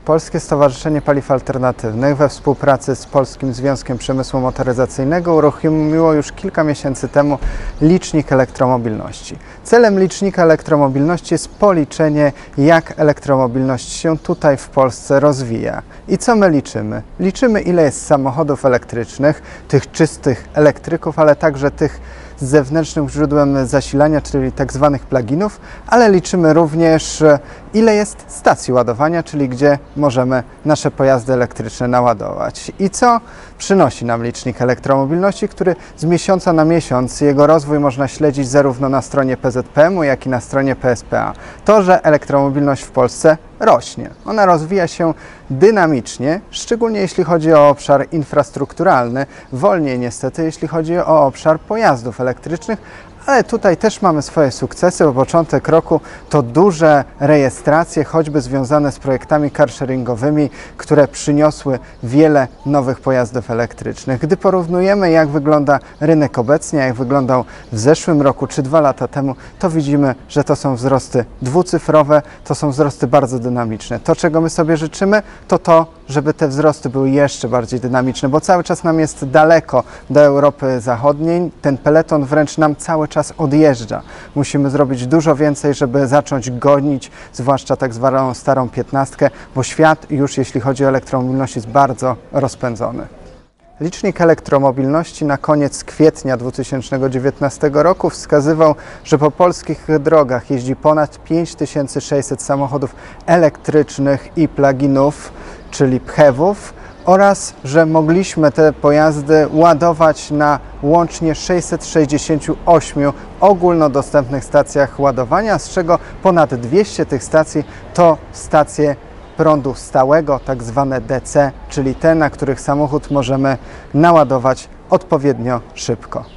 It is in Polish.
Polskie Stowarzyszenie Paliw Alternatywnych we współpracy z Polskim Związkiem Przemysłu Motoryzacyjnego uruchomiło już kilka miesięcy temu licznik elektromobilności. Celem licznika elektromobilności jest policzenie, jak elektromobilność się tutaj w Polsce rozwija. I co my liczymy? Liczymy, ile jest samochodów elektrycznych, tych czystych elektryków, ale także tych z zewnętrznym źródłem zasilania, czyli tak zwanych pluginów, ale liczymy również, ile jest stacji ładowania, czyli gdzie możemy nasze pojazdy elektryczne naładować. I co przynosi nam licznik elektromobilności, który z miesiąca na miesiąc, jego rozwój można śledzić zarówno na stronie PZPM-u, jak i na stronie PSPA. To, że elektromobilność w Polsce rośnie. Ona rozwija się dynamicznie, szczególnie jeśli chodzi o obszar infrastrukturalny, wolniej niestety, jeśli chodzi o obszar pojazdów elektrycznych, ale tutaj też mamy swoje sukcesy, bo początek roku to duże rejestracje, choćby związane z projektami carsharingowymi, które przyniosły wiele nowych pojazdów elektrycznych. Gdy porównujemy, jak wygląda rynek obecnie, jak wyglądał w zeszłym roku czy 2 lata temu, to widzimy, że to są wzrosty dwucyfrowe, to są wzrosty bardzo dynamiczne. To, czego my sobie życzymy, to, żeby te wzrosty były jeszcze bardziej dynamiczne, bo cały czas nam jest daleko do Europy Zachodniej. Ten peleton wręcz nam cały czas odjeżdża. Musimy zrobić dużo więcej, żeby zacząć gonić, zwłaszcza tak zwaną starą 15, bo świat już, jeśli chodzi o elektromobilność, jest bardzo rozpędzony. Licznik elektromobilności na koniec kwietnia 2019 roku wskazywał, że po polskich drogach jeździ ponad 5600 samochodów elektrycznych i pluginów, czyli PHEV-ów, oraz że mogliśmy te pojazdy ładować na łącznie 668 ogólnodostępnych stacjach ładowania, z czego ponad 200 tych stacji to stacje prądu stałego, tak zwane DC, czyli te, na których samochód możemy naładować odpowiednio szybko.